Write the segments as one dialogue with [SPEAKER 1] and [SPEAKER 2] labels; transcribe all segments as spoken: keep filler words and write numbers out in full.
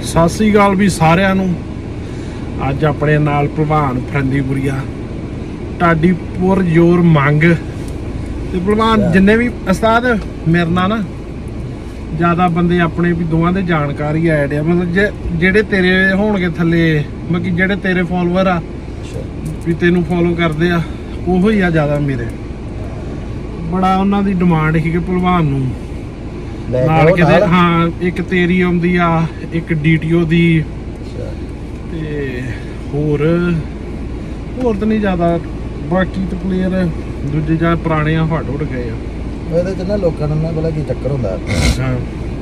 [SPEAKER 1] ਸਤਿ ਸ੍ਰੀ ਅਕਾਲ ਵੀ ਸਾਰਿਆਂ ਨੂੰ। ਅੱਜ ਆਪਣੇ ਨਾਲ ਭਲਵਾਨ ਫਰੰਦੀਪੁਰੀਆ ਢਾਡੀਪੁਰ ਜੋਰ ਮੰਗ ਤੇ ਭਲਵਾਨ ਜਿੰਨੇ ਵੀ ਉਸਤਾਦ ਮੇਰੇ ਨਾਲ ਨਾ ਜ਼ਿਆਦਾ ਬੰਦੇ ਆਪਣੇ ਵੀ ਦੋਵਾਂ ਦੇ ਜਾਣਕਾਰੀ ਐਡ ਆ। ਮਤਲਬ ਜੇ ਜਿਹੜੇ ਤੇਰੇ ਹੋਣਗੇ ਥੱਲੇ ਮਤਲਬ ਕਿ ਜਿਹੜੇ ਤੇਰੇ ਫੋਲੋਵਰ ਆ ਵੀ ਤੈਨੂੰ ਫੋਲੋ ਕਰਦੇ ਆ ਉਹੋ ਹੀ ਆ ਜ਼ਿਆਦਾ ਮੇਰੇ। ਬੜਾ ਉਹਨਾਂ ਦੀ ਡਿਮਾਂਡ ਸੀ ਕਿ ਭਲਵਾਨ ਨੂੰ ਨਾਲ ਕਿਤੇ ਹਾਂ ਇੱਕ ਤੇਰੀ ਆਉਂਦੀ ਆ ਇੱਕ ਡੀਟੀਓ ਦੀ ਤੇ ਹੋਰ ਹੋਰ ਤਾਂ ਨਹੀਂ ਜ਼ਿਆਦਾ। ਬਾਕੀ ਤਾਂ ਪਲੇਅਰ ਦੂਜੇ ਜਾਂ ਪੁਰਾਣੇ ਆ ਹਟ ਉੱਡ ਗਏ ਆ।
[SPEAKER 2] ਇਹਦੇ ਚ ਨਾ ਲੋਕਾਂ ਨੂੰ ਨਾ ਪਤਾ ਕੀ ਚੱਕਰ ਹੁੰਦਾ
[SPEAKER 1] ਹਾਂ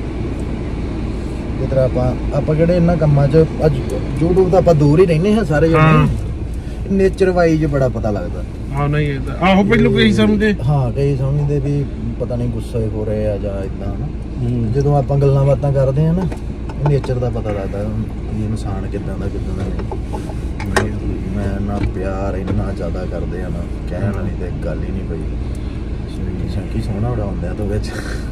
[SPEAKER 2] ਜਿਸ ਤਰ੍ਹਾਂ ਆਪਾਂ ਆਪਾਂ ਕਿਹੜੇ ਇਹਨਾਂ ਕੰਮਾਂ 'ਚ ਅੱਜ YouTube ਤਾਂ ਆਪਾਂ ਦੂਰ ਹੀ ਰਹਿੰਦੇ ਹਾਂ ਸਾਰੇ ਜਣੇ। ਨੇਚਰ ਵਾਈਜ਼ ਬੜਾ ਪਤਾ ਲੱਗਦਾ।
[SPEAKER 1] ਹਾਂ ਨਹੀਂ ਇਹ ਤਾਂ ਆਹੋ ਪਹਿਲੋਂ ਕਈ ਸਮਝਦੇ ਹਾਂ
[SPEAKER 2] ਕਈ ਸਮਝਦੇ ਵੀ ਪਤਾ ਨਹੀਂ ਗੁੱਸੇ ਹੋ ਰਹੇ ਆ ਜਾਂ ਇਦਾਂ ਨਾ। ਜਦੋਂ ਆਪਾਂ ਗੱਲਾਂ ਬਾਤਾਂ ਕਰਦੇ ਆ ਨਾ ਨੇਚਰ ਦਾ ਪਤਾ ਲੱਗਦਾ ਵੀ ਇਨਸਾਨ ਕਿੱਦਾਂ ਦਾ ਕਿੱਦਾਂ ਦਾ ਨਹੀਂ। ਮੈਂ ਨਾ ਪਿਆਰ ਇੰਨਾ ਜ਼ਿਆਦਾ ਕਰਦੇ ਆ ਨਾ ਕਹਿਣ ਵਾਲੀ ਤੇ ਗੱਲ ਹੀ ਨਹੀਂ ਪਈ। ਸ਼ੰਕੀ ਸੋਹਣਾ ਬੜਾ ਹੁੰਦਾ ਤਾਂ ਵਿੱਚ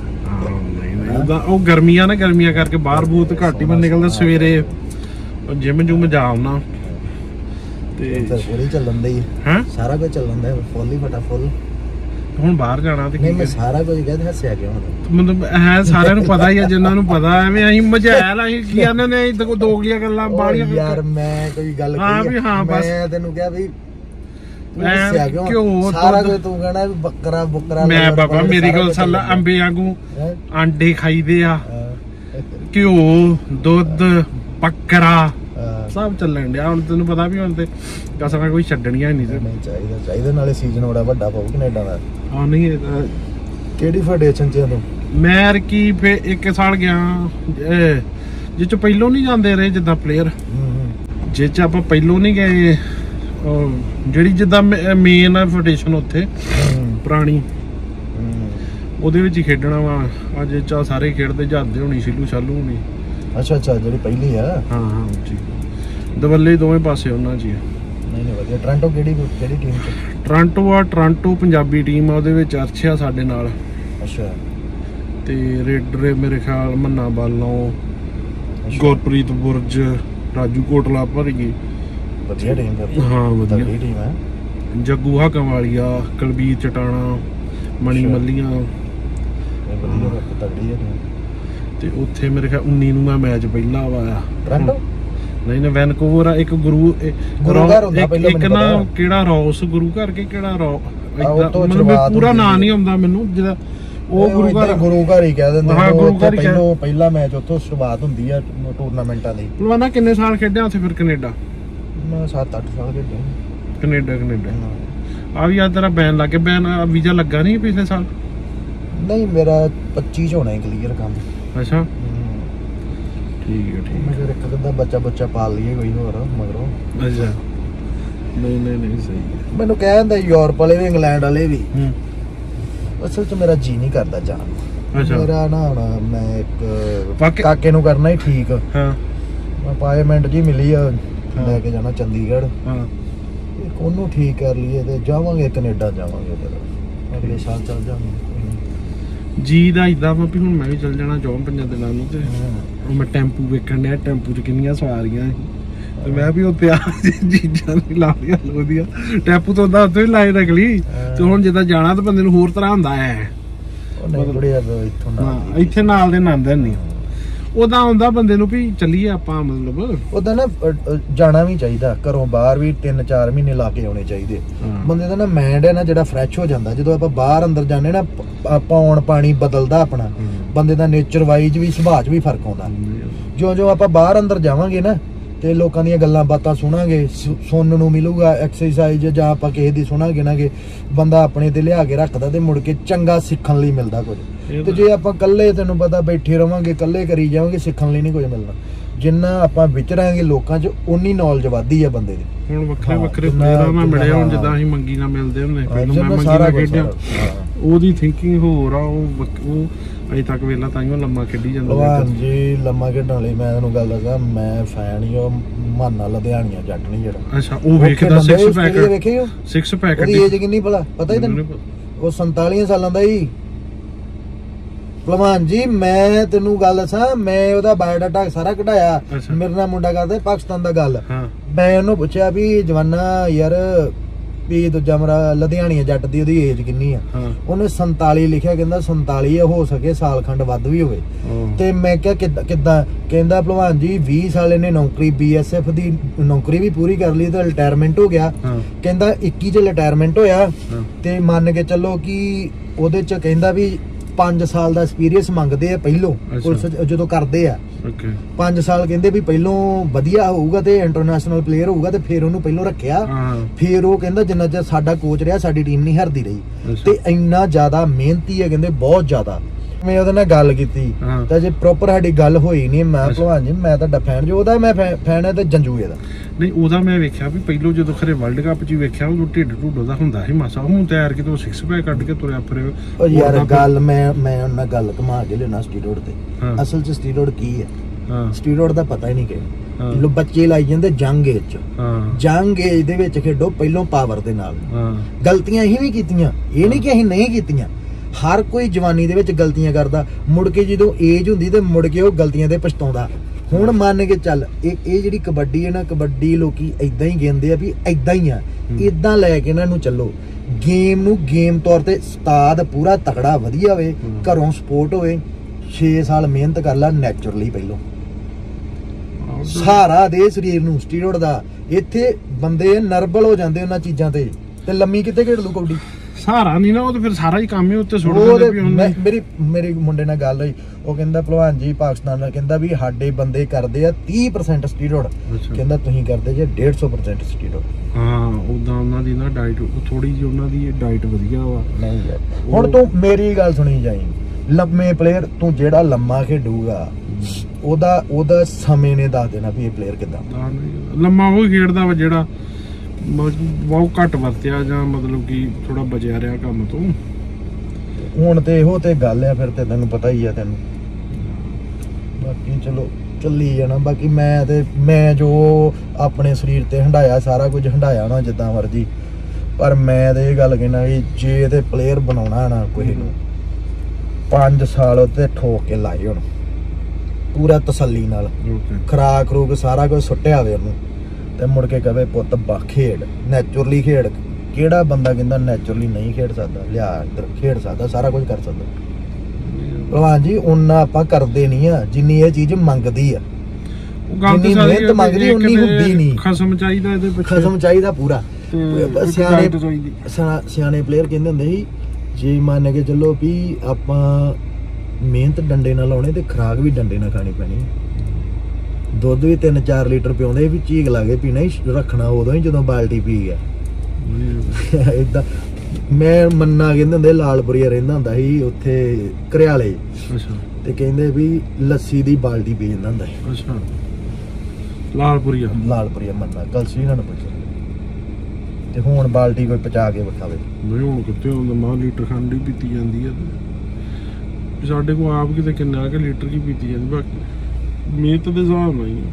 [SPEAKER 1] ਉਹ ਗਰਮੀਆਂ ਨਾ ਗਰਮੀਆਂ ਕਰਕੇ ਬਾਹਰ ਬੂਤ ਘੱਟ ਹੀ ਮੈਂ ਨਿਕਲਦਾ। ਸਵੇਰੇ ਜਿਮ ਜੁਮ ਜਾ ਆਉਣਾ ਤੇ
[SPEAKER 2] ਪੂਰੀ ਚੱਲਣ ਦੀ
[SPEAKER 1] ਹੈ ਸਾਰਾ
[SPEAKER 2] ਕੁਝ ਚੱਲਣ ਦਾ ਫੁੱਲ ਹੀ ਫਟਾ ਫੁੱਲ।
[SPEAKER 1] ਹੁਣ ਬਾਹਰ ਜਾਣਾ ਤੇ
[SPEAKER 2] ਮੈਂ ਸਾਰਾ ਕੁਝ ਕਹਿੰਦੇ ਹੱਸਿਆ ਕਿਉਂ
[SPEAKER 1] ਮਤਲਬ ਹੈ ਸਾਰਿਆਂ ਨੂੰ ਪਤਾ ਹੀ ਆ ਜਿਨ੍ਹਾਂ ਨੂੰ ਪਤਾ ਐਵੇਂ ਅਸੀਂ ਮਝੈਲ ਅਸੀਂ ਕੀ ਆਨੇ ਨੇ ਦੋਗਲੀਆਂ ਗੱਲਾਂ ਬਾਹਲੀਆਂ
[SPEAKER 2] ਯਾਰ। ਮੈਂ ਕੋਈ ਗੱਲ
[SPEAKER 1] ਹਾਂ ਵੀ ਹਾਂ ਬਸ
[SPEAKER 2] ਮੈਂ ਤੈਨੂੰ ਕਿਹਾ ਵੀ
[SPEAKER 1] ਕਿਉਂ
[SPEAKER 2] ਸਾਰਾ ਕੁਝ ਤੂੰ ਕਹਿਣਾ ਵੀ ਬੱਕਰਾ ਬੱਕਰਾ। ਮੈਂ
[SPEAKER 1] ਬਾਬਾ ਮੇਰੀ ਗੱਲ ਸਾਲਾ ਅੰਬੇ ਵਾਂਗੂ ਆਂਡੇ ਖਾਈਦੇ ਆ ਘਿਓ ਦੁੱਧ ਬੱਕਰਾ ਸਭ ਚੱਲਣ ਡਿਆ। ਹੁਣ ਤੈਨੂੰ ਪਤਾ ਵੀ ਹੁਣ ਤੇ ਕਸਰਾਂ ਕੋਈ ਛੱਡਣੀਆਂ ਨਹੀਂ ਤੇ
[SPEAKER 2] ਨਹੀਂ ਚਾਹੀਦਾ ਚਾਹੀਦਾ ਨਾਲੇ ਸੀਜ਼ਨ ਬੜਾ ਵੱਡਾ ਪਾਉ ਕੈਨੇਡਾ ਦਾ।
[SPEAKER 1] ਹਾਂ ਨਹੀਂ
[SPEAKER 2] ਕਿਹੜੀ ਫੈਡਰੇਸ਼ਨ ਚ ਤੂੰ?
[SPEAKER 1] ਮੈਂ ਕੀ ਫੇ ਇੱਕ ਸਾਲ ਗਿਆ ਜਿਹ ਚ ਪਹਿਲੋਂ ਨਹੀਂ ਜਾਂਦੇ ਰਹੇ ਜਿੱਦਾਂ ਪਲੇਅਰ ਜਿਹ ਚ ਆਪਾਂ ਪਹਿਲੋਂ ਨਹੀਂ ਗਏ ਜਿਹੜੀ ਜਿੱਦਾਂ ਮੇਨ ਫੈਡਰੇਸ਼ਨ ਉੱਥੇ ਪੁਰਾਣੀ ਉਹਦੇ ਵਿੱਚ ਹੀ ਖੇਡਣਾ ਵਾ। ਅੱਜ ਚਾ ਸਾਰੇ ਖੇਡਦੇ ਜਾਂਦੇ ਹੋਣੀ ਸ਼ੀਲੂ ਸ਼ਾਲੂ ਹੋਣੀ।
[SPEAKER 2] ਅੱਛਾ ਅੱਛਾ ਜਿਹੜੀ ਪਹਿਲੀ ਆ
[SPEAKER 1] ਹਾਂ ਹਾਂ ਜੀ ਦਵੱਲੇ ਦੋਵੇਂ ਪਾਸੇ ਉਹਨਾਂ ਜੀ।
[SPEAKER 2] ਨਹੀਂ ਨਹੀਂ ਵਧੀਆ। ਟੋਰਾਂਟੋ ਕਿਹੜੀ ਕਿਹੜੀ ਟੀਮ ਚ?
[SPEAKER 1] ਟੋਰਾਂਟੋ ਆ ਟੋਰਾਂਟੋ ਪੰਜਾਬੀ ਟੀਮ ਆ ਉਹਦੇ ਵਿੱਚ ਅਰਸ਼ ਆ ਸਾਡੇ ਨਾਲ।
[SPEAKER 2] ਅੱਛਾ
[SPEAKER 1] ਤੇ ਰੇਡਰ ਮੇਰੇ ਖਿਆਲ ਮੰਨਾ ਬਾਲੋਂ ਗੁਰਪ੍ਰੀਤ ਬੁਰਜ ਰਾਜੂ ਕੋਟਲਾ ਭਰ ਗਈ।
[SPEAKER 2] ਵਧੀਆ ਟੀਮ
[SPEAKER 1] ਹਾਂ ਵਧੀਆ
[SPEAKER 2] ਟੀਮ ਹੈ।
[SPEAKER 1] ਜੱਗੂ ਹਾਕਮ ਵਾਲੀਆ ਕੁਲਬੀਰ ਚਟਾਣਾ ਮਣੀ ਮੱਲੀਆਂ
[SPEAKER 2] ਵਧੀਆ ਤਗੜੀ ਹੈ
[SPEAKER 1] ਤੇ ਉੱਥੇ ਮੇਰੇ ਖਿਆਲ ਉੱਨੀ ਨੂੰ ਮੈਂ ਮੈਚ ਪਹਿਲਾ ਵਾਇਆ।
[SPEAKER 2] ਟੋਰਾਂਟੋ
[SPEAKER 1] ਨਹੀਂ ਨਾ ਵੈਨਕੂਵਰ ਆ ਇੱਕ ਗੁਰੂ ਇੱਕ ਨਾ ਕਿਹੜਾ ਰੌਸ ਗੁਰੂ ਘਰ ਕੇ ਕਿਹੜਾ ਰੌ ਮਤਲਬ ਪੂਰਾ ਨਾਂ ਨਹੀਂ ਆਉਂਦਾ ਮੈਨੂੰ ਜਿਹਦਾ ਉਹ ਗੁਰੂ ਘਰ
[SPEAKER 2] ਗੁਰੂ ਘਰ ਹੀ ਕਹਿ ਦਿੰਦੇ ਹਾਂ। ਗੁਰੂ ਘਰ ਪਹਿਲੋਂ ਪਹਿਲਾ ਮੈਚ ਉੱਥੋਂ ਸ਼ੁਰੂਆਤ ਹੁੰਦੀ ਆ ਟੂਰਨਾਮੈਂਟਾਂ ਦੀ।
[SPEAKER 1] ਭਲਵਾਨਾ ਕਿੰਨੇ ਸਾਲ ਖੇਡਿਆ ਉੱਥੇ ਫਿਰ ਕੈਨੇਡਾ?
[SPEAKER 2] ਮੈਂ ਸੱਤ ਅੱਠ ਸਾਲ ਖੇਡਿਆ
[SPEAKER 1] ਕੈਨੇਡਾ। ਕੈਨੇਡਾ ਆ ਵੀ ਆ ਤੇਰਾ ਬੈਨ ਲੱਗ ਗਿਆ। ਬੈਨ ਵੀਜ਼ਾ ਲੱਗਾ ਨਹੀਂ ਪਿਛਲੇ ਸਾਲ?
[SPEAKER 2] ਨਹੀਂ ਮੇਰਾ ਪੱਚੀ ਚ ਹੋਣਾ ਕਲੀਅਰ ਕੰਮ।
[SPEAKER 1] ਅੱਛਾ ਠੀਕ ਹੈ ਠੀਕ ਹੈ।
[SPEAKER 2] ਫਿਰ ਇੱਕ ਅੱਧਾ ਬੱਚਾ ਬੱਚਾ ਪਾਲ ਲਈਏ ਕੋਈ ਹੋਰ ਮਗਰੋਂ।
[SPEAKER 1] ਅੱਛਾ ਨਹੀਂ ਨਹੀਂ ਨਹੀਂ ਸਹੀ ਹੈ।
[SPEAKER 2] ਮੈਨੂੰ ਕਹਿ ਦਿੰਦਾ ਯੂਰਪ ਵਾਲੇ ਵੀ ਇੰਗਲੈਂਡ ਵਾਲੇ ਵੀ ਅਸਲ ਚ ਮੇਰਾ ਜੀ ਨਹੀਂ ਕਰਦਾ ਜਾਣ ਨੂੰ। ਮੇਰਾ ਨਾ ਹੁਣ ਮੈਂ ਇੱਕ ਕਾਕੇ ਨੂੰ ਕਰਨਾ ਹੀ ਠੀਕ।
[SPEAKER 1] ਹਾਂ
[SPEAKER 2] ਅਪਾਇੰਟਮੈਂਟ ਜੀ ਮਿਲੀ ਆ ਲੈ ਕੇ ਜਾਣਾ ਚੰਡੀਗੜ੍ਹ।
[SPEAKER 1] ਹਾਂ
[SPEAKER 2] ਇੱਕ ਉਹਨੂੰ ਠੀਕ ਕਰ ਲਈਏ ਤੇ ਜਾਵਾਂਗੇ ਕੈਨੇਡਾ ਜਾਵਾਂਗੇ ਫਿਰ ਅਗਲੇ ਸਾਲ ਚੱਲ ਜਾਵਾਂਗੇ।
[SPEAKER 1] ਜੀ ਦਾ ਇਦਾਂ ਵਾ ਵੀ ਹੁਣ ਮੈਂ ਵੀ ਚੱਲ ਜਾਣਾ ਚੌਂ ਪੰਜਾਂ ਦਿਨਾਂ ਨੂੰ ਤੇ ਮੈਂ ਟੈਂਪੂ ਵੇਖਣ ਡਿਆ ਟੈਂਪੂ 'ਚ ਕਿੰਨੀਆਂ ਸਵਾਰੀਆਂ ਤੇ ਮੈਂ ਵੀ ਉੱਥੇ ਆ ਚੀਜ਼ਾਂ ਨਹੀਂ ਲਾਉਣੀਆਂ ਵਧੀਆ। ਟੈਂਪੂ ਤੋਂ ਤਾਂ ਉੱਥੇ ਵੀ ਲਾਏ ਰੱਖ ਲਈ ਤੇ ਹੁਣ ਜਿੱਦਾਂ ਜਾਣਾ ਤਾਂ ਬੰਦੇ ਨੂੰ ਹੋਰ ਤਰ੍ਹਾਂ ਹੁੰਦਾ ਹੈ। ਇੱਥੇ ਨਾਲ ਦੇ ਨੰਦ ਨਹੀਂ ਉਦਾਂ ਹੁੰਦਾ ਬੰਦੇ ਨੂੰ ਵੀ ਚੱਲੀਏ ਆਪਾਂ ਮਤਲਬ
[SPEAKER 2] ਉਦਾਂ ਨਾ ਜਾਣਾ ਵੀ ਚਾਹੀਦਾ ਘਰੋਂ ਬਾਹਰ ਵੀ ਤਿੰਨ ਚਾਰ ਮਹੀਨੇ ਲਾ ਕੇ ਆਉਣੇ ਚਾਹੀਦੇ। ਬੰਦੇ ਦਾ ਨਾ ਮਾਈਂਡ ਹੈ ਨਾ ਜਿਹੜਾ ਫਰੈਸ਼ ਹੋ ਜਾਂਦਾ ਜਦੋਂ ਆਪਾਂ ਬਾਹਰ ਅੰਦਰ ਜਾਂਦੇ ਨਾ ਪੌਣ ਪਾਣੀ ਬਦਲਦਾ ਆਪਣਾ। ਬੰਦੇ ਦਾ ਨੇਚਰ ਵਾਈਜ਼ ਵੀ ਸੁਭਾਅ 'ਚ ਵੀ ਫਰਕ ਆਉਂਦਾ। ਜਿਉਂ ਜਿਉਂ ਆਪਾਂ ਬਾਹਰ ਅੰਦਰ ਜਾਵਾਂਗੇ ਨਾ ਤੇ ਲੋਕਾਂ ਦੀਆਂ ਗੱਲਾਂ ਬਾਤਾਂ ਸੁਣਾਂਗੇ ਸੁਣਨ ਨੂੰ ਮਿਲੂਗਾ ਐਕਸਰਸਾਈਜ਼ ਜਾਂ ਆਪਾਂ ਕਿਸੇ ਦੀ ਸੁਣਾਂਗੇ ਨਾ ਕਿ ਬੰਦਾ ਆਪਣੇ ਤੇ ਲਿਆ ਕੇ ਰੱਖਦਾ ਤੇ ਮੁੜ ਕੇ ਚੰਗਾ ਸਿੱਖਣ ਲਈ ਮਿਲਦਾ ਕੁਝ। ਤੇ ਜੇ ਆਪਾਂ ਇਕੱਲੇ ਤੈਨੂੰ ਪਤਾ ਬੈਠੇ ਰਵਾਂਗੇ ਇਕੱਲੇ ਕਰੀ ਜਾਵਾਂਗੇ ਸਿੱਖਣ ਲਈ ਨਹੀਂ ਕੁਝ ਮਿਲਣਾ। ਜਿੰਨਾ ਆਪਾਂ ਵਿਚਰਾਂਗੇ ਲੋਕਾਂ 'ਚ ਉਨੀ ਨੌਲੇਜ ਵੱਧਦੀ ਆ ਬੰਦੇ ਦੀ।
[SPEAKER 1] ਹੁਣ ਵੱਖਰੇ ਵੱਖਰੇ ਪਲੇਅਰਾਂ ਨਾਲ ਮਿਲੇ ਹੁਣ ਜਿੱਦਾਂ ਅਸੀਂ ਮੰਗੀ ਨਾਲ ਮਿਲਦੇ ਹੁੰਦੇ ਪਹਿਲਾਂ ਮੈਂ ਮੰਗੀ ਨਾਲ ਖੇਡਿਆ ਉਹਦੀ ਥਿੰਕਿੰਗ ਹੋਰ ਆ। ਉਹ ਉਹ ਅਜੇ ਤੱਕ ਵੇਲਾ ਤਾਈਓ ਲੰਮਾ ਖੇਡੀ ਜਾਂਦਾ।
[SPEAKER 2] ਭਲਵਾਨ ਜੀ ਲੰਮਾ ਖੇਡਣ ਵਾਲੀ ਮੈਂ ਤੁਹਾਨੂੰ ਗੱਲ ਦੱਸਾਂ ਮੈਂ ਫੈਨ ਹੀ ਉਹ ਮਾਨਾ ਲੁਧਿਆਣੀਆਂ ਜੱਟ ਨਹੀਂ ਜਿਹੜਾ।
[SPEAKER 1] ਅੱਛਾ ਉਹ ਵੇਖਦਾ ਸਿਕਸ ਪੈਕ
[SPEAKER 2] ਵੇਖੇ ਹੋ
[SPEAKER 1] ਸਿਕਸ ਪੈਕ
[SPEAKER 2] ਉਹਦੀ ਏਜ ਕਿੰਨੀ ਭਲਾ ਪਤਾ ਹੀ ਤੈਨੂੰ? ਉਹ ਸੰਤਾਲੀ ਸਾਲਾਂ ਦਾ ਹੀ ਭਲਵਾਨ ਜੀ ਮੈਂ ਤੈਨੂੰ ਗੱਲ ਦੱਸਾਂ, ਮੈਂ ਉਹਦਾ ਬਾਇਓਡਾਟਾ ਸਾਰਾ ਕਢਾਇਆ, ਮੇਰੇ ਨਾਲ ਮੁੰਡਾ ਕਰਦਾ ਪਾਕਿਸਤਾਨ ਦਾ ਗੱਲ। ਮੈਂ ਉਹਨੂੰ ਪੁੱਛਿਆ ਵੀ ਜਵਾਨਾ ਯਾਰ ਵੀ ਦੂਜਾ ਮੇਰਾ ਲੁਧਿਆਣੀਆ ਜੱਟ ਦੀ ਉਹਦੀ ਏਜ ਕਿੰਨੀ ਆ? ਉਹਨੇ ਸੰਤਾਲੀ ਲਿਖਿਆ, ਕਹਿੰਦਾ ਸੰਤਾਲੀ ਹੋ ਸਕੇ ਸਾਲ ਖੰਡ ਵੱਧ ਵੀ ਹੋਵੇ। ਤੇ ਮੈਂ ਕਿਹਾ ਕਿੱਦਾਂ ਕਿੱਦਾਂ? ਕਹਿੰਦਾ ਭਲਵਾਨ ਜੀ ਵੀਹ ਸਾਲ ਇਹਨੇ ਨੌਕਰੀ ਬੀ ਐਸ ਐਫ ਦੀ ਨੌਕਰੀ ਵੀ ਪੂਰੀ ਕਰ ਲਈ ਤੇ ਰਿਟਾਇਰਮੈਂਟ ਹੋ ਗਿਆ। ਕਹਿੰਦਾ ਇੱਕੀ ਚ ਰਿਟਾਇਰਮੈਂਟ ਹੋਇਆ ਤੇ ਮੰਨ ਕੇ ਚੱਲੋ ਕਿ ਉਹਦੇ ਚ ਕਹਿੰਦਾ ਵੀ ਪੰਜ ਸਾਲ ਦਾ ਐਕਸਪੀਰੀਅੰਸ ਮੰਗਦੇ ਆ ਪਹਿਲੋਂ ਪੁਲਿਸ ਜਦੋਂ ਕਰਦੇ ਆ। ਪੰਜ ਸਾਲ ਕਹਿੰਦੇ ਵੀ ਪਹਿਲੋਂ ਵਧੀਆ ਹੋਊਗਾ ਤੇ ਇੰਟਰਨੈਸ਼ਨਲ ਪਲੇਅਰ ਹੋਊਗਾ ਤੇ ਫਿਰ ਉਹਨੂੰ ਪਹਿਲੋਂ ਰੱਖਿਆ। ਫਿਰ ਉਹ ਕਹਿੰਦਾ ਜਿੰਨਾ ਚਿਰ ਸਾਡਾ ਕੋਚ ਰਿਹਾ ਸਾਡੀ ਟੀਮ ਨਹੀਂ ਹਾਰਦੀ ਰਹੀ। ਤੇ ਇੰਨਾ ਜ਼ਿਆਦਾ ਮਿਹਨਤੀ ਹੈ ਕਹਿੰਦੇ, ਬਹੁਤ ਜ਼ਿਆਦਾ। ਮੈਂ ਉਹਦੇ ਨਾਲ ਗੱਲ ਕੀਤੀ ਤਾਂ ਜੇ ਪ੍ਰੋਪਰ ਸਾਡੀ ਗੱਲ ਹੋਈ ਨਹੀਂ, ਮੈਂ ਭਲਵਾਨ ਜੀ ਮੈਂ ਤੁਹਾਡਾ ਫੈਨ ਜੋ ਉਹਦਾ ਮੈਂ ਫੈਨ ਹੈ ਤੇ ਜੰਜੂਏ ਦਾ
[SPEAKER 1] ਨਹੀਂ। ਉਹਦਾ ਮੈਂ ਵੇਖਿਆ ਵੀ ਪਹਿਲੋਂ ਜਦੋਂ ਖਰੇ ਵਰਲਡ ਕੱਪ ਚ ਵੇਖਿਆ ਉਹ ਢਿੱਡ ਢੁੱਡ ਉਹਦਾ ਹੁੰਦਾ ਸੀ ਮਾਸਾ, ਹੁਣ ਤਿਆਰ ਕਿਤੇ ਉਹ ਸਿਕਸ ਪੈਕ ਕੱਢ ਕੇ ਤੁਰਿਆ ਫਿਰੇ।
[SPEAKER 2] ਉਹ ਯਾਰ ਗੱਲ ਮੈਂ ਮੈਂ ਉਹਨਾਂ ਗੱਲ ਘੁਮਾ ਕੇ ਲੈਣਾ ਸਟੀਰੋਇਡ ਤੇ। ਅਸਲ ਚ ਸਟੀਰੋਇਡ ਕੀ ਹੈ? ਸਟੀਰੋਇਡ ਦਾ ਪਤਾ ਹੀ ਨਹੀਂ ਕਿ ਲੋ ਬੱਚੇ ਲਾਈ ਜਾਂਦੇ ਜੰਗ ਏਜ ਚ। ਜੰਗ ਏਜ ਦੇ ਵਿੱਚ ਖੇਡੋ ਪਹਿਲੋਂ ਪਾਵਰ ਦੇ ਨਾਲ। ਗਲਤੀਆਂ ਅਸੀਂ ਵੀ ਕੀਤੀਆਂ, ਇਹ ਨਹੀਂ ਕਿ ਅਸੀਂ ਨਹੀਂ ਕੀਤੀਆਂ। ਹਰ ਕੋਈ ਜਵਾਨੀ ਦੇ ਵਿੱਚ ਗਲਤੀਆਂ ਕਰਦਾ, ਮੁੜ ਕੇ ਜਦੋਂ ਏਜ ਹੁੰਦੀ ਤੇ ਮੁੜ ਕੇ ਉਹ ਗਲਤੀਆਂ ਤੇ ਪਛਤਾਉਂਦਾ। ਹੁਣ ਮੰਨ ਕੇ ਚੱਲ ਇਹ ਇਹ ਜਿਹੜੀ ਕਬੱਡੀ ਹੈ ਨਾ, ਕਬੱਡੀ ਲੋਕੀ ਏਦਾਂ ਹੀ ਕਹਿੰਦੇ ਆ ਵੀ ਏਦਾਂ ਹੀ ਆ, ਏਦਾਂ ਲੈ ਕੇ ਇਹਨਾਂ ਨੂੰ ਚੱਲੋ। ਗੇਮ ਨੂੰ ਗੇਮ ਤੌਰ ਤੇ ਉਸਤਾਦ ਪੂਰਾ ਤਕੜਾ ਵਧੀਆ ਹੋਵੇ, ਘਰੋਂ ਸਪੋਰਟ ਹੋਵੇ, ਛੇ ਸਾਲ ਮਿਹਨਤ ਕਰ ਲੈ ਨੈਚੁਰਲੀ ਪਹਿਲੋਂ, ਸਹਾਰਾ ਦੇ ਸਰੀਰ ਨੂੰ ਸਟੀਰੋਇਡ ਦਾ। ਇੱਥੇ ਬੰਦੇ ਨਰਵਲ ਹੋ ਜਾਂਦੇ ਉਹਨਾਂ ਚੀਜ਼ਾਂ ਤੇ, ਤੇ ਲੰਮੀ ਕਿੱਥੇ ਖੇਡ ਲੂ ਕਬੱਡੀ?
[SPEAKER 1] ਸਹਾਰਾ ਨਹੀਂ ਨਾ, ਉਹ ਤੇ ਫਿਰ ਸਾਰਾ ਹੀ ਕੰਮ ਹੀ ਉੱਤੇ ਸੁੱਟ ਦਿੰਦੇ ਵੀ ਹੁਣ।
[SPEAKER 2] ਮੇਰੀ ਮੇਰੇ ਮੁੰਡੇ ਨਾਲ ਗੱਲ ਹੋਈ, ਉਹ ਕਹਿੰਦਾ ਭਲਵਾਨ ਜੀ ਪਾਕਿਸਤਾਨ ਦਾ ਕਹਿੰਦਾ ਵੀ ਸਾਡੇ ਬੰਦੇ ਕਰਦੇ ਆ ਤੀਹ ਪਰਸੈਂਟ ਸਟੀਰੋਇਡ, ਕਹਿੰਦਾ ਤੁਸੀਂ ਕਰਦੇ ਜੇ ਡੇਢ ਸੌ ਪਰਸੈਂਟ ਸਟੀਰੋਇਡ।
[SPEAKER 1] ਹਾਂ ਉਦਾਂ ਉਹਨਾਂ ਦੀ ਨਾ ਡਾਈਟ ਥੋੜੀ ਜਿਹੀ ਉਹਨਾਂ ਦੀ ਡਾਈਟ ਵਧੀਆ ਵਾ।
[SPEAKER 2] ਨਹੀਂ ਯਾਰ ਹੁਣ ਤੂੰ ਮੇਰੀ ਗੱਲ ਸੁਣੀ ਜਾਈ, ਲੰਮੇ ਪਲੇਅਰ ਤੂੰ ਜਿਹੜਾ ਲੰਮਾ ਖੇਡੂਗਾ ਉਹਦਾ ਉਹਦਾ ਸਮੇਂ ਨੇ ਦੱਸ ਦੇਣਾ ਵੀ ਇਹ ਪਲੇਅਰ ਕਿੱਦਾਂ
[SPEAKER 1] ਲੰਮਾ ਉਹ ਖੇਡਦਾ ਵਾ ਜਿਹੜਾ ਬਹੁਤ ਘੱਟ ਵਰਤਿਆ ਜਾਂ ਮਤਲਬ ਕਿ ਥੋੜਾ ਬਚਿਆ ਰਿਹਾ ਕੰਮ ਤੋਂ।
[SPEAKER 2] ਹੁਣ ਤੇ ਇਹੋ ਤੇ ਗੱਲ ਆ, ਫਿਰ ਤੇ ਤੈਨੂੰ ਪਤਾ ਹੀ ਆ ਤੈਨੂੰ। ਬਾਕੀ ਚਲੋ ਚੱਲੀ ਜਾਣਾ। ਬਾਕੀ ਮੈਂ ਤੇ ਮੈਂ ਜੋ ਆਪਣੇ ਸਰੀਰ ਤੇ ਹੰਡਾਇਆ ਸਾਰਾ ਕੁਝ ਹੰਡਾਇਆ ਨਾ ਜਿੱਦਾਂ ਮਰਜੀ, ਪਰ ਮੈਂ ਤੇ ਇਹ ਗੱਲ ਕਹਿਣਾ ਵੀ ਜੇ ਤੇ ਪਲੇਅਰ ਬਣਾਉਣਾ ਨਾ ਕੋਈ ਨੂੰ ਪੰਜ ਸਾਲ ਉੱਤੇ ਠੋਕ ਕੇ ਲਾਏ ਹੁਣ ਪੂਰਾ ਤਸੱਲੀ ਨਾਲ, ਖਰਾਕ ਖਰੂਕ ਸਾਰਾ ਕੁਝ ਸੁੱਟਿਆ ਹੋਵੇ ਉਹਨੂੰ ਤੇ ਮੁੜ ਕੇ ਕਵੇ ਪੁੱਤ ਬਾ ਖੇਡ ਨੈਚੁਰਲੀ ਖੇਡ। ਕਿਹੜਾ ਬੰਦਾ ਕਹਿੰਦਾ ਨੈਚੁਰਲੀ ਨਹੀਂ ਖੇਡ ਸਕਦਾ? ਲਿਆ ਇੱਧਰ ਖੇਡ ਸਕਦਾ, ਸਾਰਾ ਕੁਝ ਕਰ ਸਕਦਾ। ਭਲਵਾਨ ਜੀ ਉਹਨਾਂ ਆਪਾਂ ਕਰਦੇ ਨਹੀਂ ਆ ਜਿੰਨੀ ਇਹ ਚੀਜ਼ ਮੰਗਦੀ ਆ। ਜਿੰਨੀ ਮਿਹਨਤ ਮੰਗਦੀ ਉਨੀ ਹੁੰਦੀ ਨਹੀਂ।
[SPEAKER 1] ਖਸਮ ਚਾਹੀਦਾ ਇਹਦੇ ਪਿੱਛੇ, ਖਸਮ
[SPEAKER 2] ਚਾਹੀਦਾ ਪੂਰਾ। ਸਿਆਣੇ ਸਿਆਣੇ ਪਲੇਅਰ ਕਹਿੰਦੇ ਹੁੰਦੇ ਸੀ ਜੇ ਮੰਨ ਕੇ ਚੱਲੋ ਵੀ ਆਪਾਂ ਮਿਹਨਤ ਡੰਡੇ ਨਾਲ ਲਾਉਣੇ ਤੇ ਖੁਰਾਕ ਵੀ ਡੰਡੇ ਨਾਲ ਖਾਣੀ ਪੈਣੀ। ਦੁੱਧ ਵੀ ਤਿੰਨ ਚਾਰ ਲੀਟਰ ਪਿਆਉਂਦੇ ਵੀ ਝੀਕ ਲਾ ਕੇ ਪੀਣਾ ਹੀ ਰੱਖਣਾ ਉਦੋਂ ਹੀ ਜਦੋਂ ਬਾਲਟੀ ਪੀ ਗਿਆ। ਏਦਾਂ ਮੈਂ ਮੰਨਾ ਕਹਿੰਦੇ ਹੁੰਦੇ ਲਾਲਪੁਰੀਆ ਰਹਿੰਦਾ ਹੁੰਦਾ ਸੀ ਉੱਥੇ ਘਰਿਆਲੇ, ਤੇ ਕਹਿੰਦੇ ਵੀ ਲੱਸੀ ਦੀ ਬਾਲਟੀ ਪੀ ਜਾਂਦਾ ਹੁੰਦਾ ਸੀ।
[SPEAKER 1] ਅੱਛਾ ਲਾਲਪੁਰੀਆ
[SPEAKER 2] ਲਾਲਪੁਰੀਆ ਮੰਨਾ ਕੱਲ ਸੀ ਇਹਨਾਂ ਨੂੰ ਪੁੱਛਿਆ ਤੇ ਹੁਣ ਬਾਲਟੀ ਕੋਈ ਪਚਾ ਕੇ ਵਿਖਾਵੇ।
[SPEAKER 1] ਨਹੀਂ ਹੁਣ ਕਿੱਥੇ ਹੁੰਦਾ, ਮਾਂ ਲੀਟਰ ਖੰਡ ਹੀ ਪੀਤੀ ਜਾਂਦੀ ਆ। ਸਾਡੇ ਕੋਲ ਆਪ ਕਿਤੇ ਕਿੰਨਾ ਕਿ ਲੀਟਰ ਕੀ ਪੀਤੀ ਜਾਂਦੀ, ਬਾਕੀ ਮਿਹਨਤ ਦੇ ਹਿਸਾਬ ਨਾਲ ਹੀ।